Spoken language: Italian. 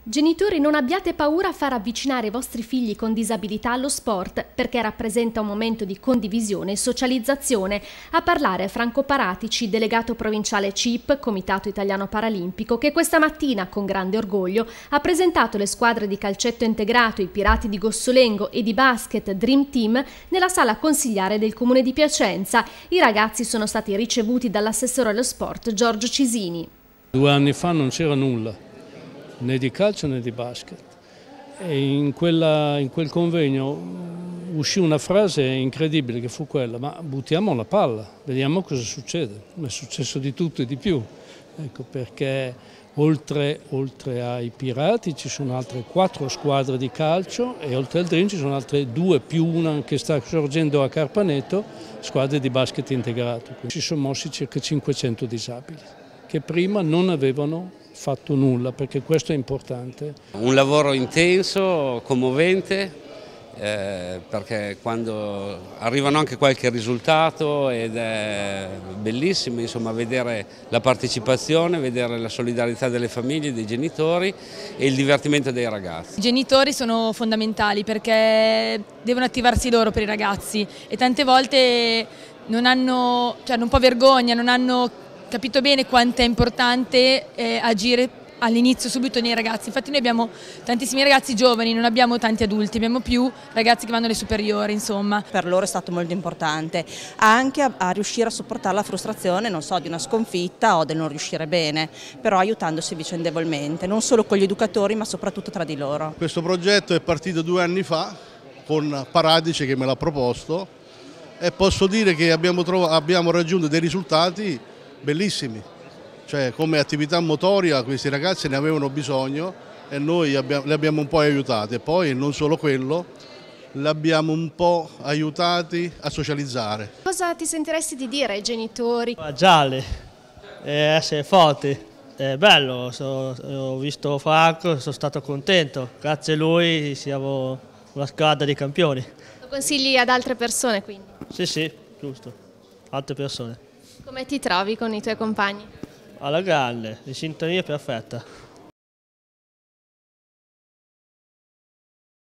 Genitori, non abbiate paura a far avvicinare i vostri figli con disabilità allo sport, perché rappresenta un momento di condivisione e socializzazione. A parlare Franco Paratici, delegato provinciale CIP, Comitato Italiano Paralimpico, che questa mattina, con grande orgoglio, ha presentato le squadre di calcetto integrato, i Pirati di Gossolengo e di basket Dream Team nella sala consigliare del Comune di Piacenza. I ragazzi sono stati ricevuti dall'assessore allo sport Giorgio Cisini. 2 anni fa non c'era nulla, né di calcio né di basket, e in quel convegno uscì una frase incredibile che fu quella: ma buttiamo la palla, vediamo cosa succede. È successo di tutto e di più, ecco, perché oltre ai Pirati ci sono altre 4 squadre di calcio e oltre al Dream ci sono altre 2 più una che sta sorgendo a Carpaneto, squadre di basket integrato. Quindi ci sono mossi circa 500 disabili che prima non avevano fatto nulla, perché questo è importante. Un lavoro intenso, commovente, perché quando arrivano anche qualche risultato ed è bellissimo, insomma, vedere la partecipazione, vedere la solidarietà delle famiglie, dei genitori e il divertimento dei ragazzi. I genitori sono fondamentali perché devono attivarsi loro per i ragazzi e tante volte non hanno, un po' vergogna, non hanno capito bene quanto è importante agire all'inizio, subito nei ragazzi. Infatti noi abbiamo tantissimi ragazzi giovani, non abbiamo tanti adulti, abbiamo più ragazzi che vanno alle superiori, insomma. Per loro è stato molto importante, anche a riuscire a sopportare la frustrazione, non so, di una sconfitta o del non riuscire bene, però aiutandosi vicendevolmente, non solo con gli educatori ma soprattutto tra di loro. Questo progetto è partito 2 anni fa con Paratici che me l'ha proposto e posso dire che abbiamo raggiunto dei risultati bellissimi, cioè come attività motoria questi ragazzi ne avevano bisogno e noi li abbiamo un po' aiutati, e poi non solo quello, li abbiamo un po' aiutati a socializzare. Cosa ti sentiresti di dire ai genitori? Gialli, essere forti, è bello, ho visto Franco, sono stato contento, grazie a lui siamo una squadra di campioni. Lo consigli ad altre persone quindi? Sì, giusto, altre persone. Come ti trovi con i tuoi compagni? Alla grande, in sintonia perfetta.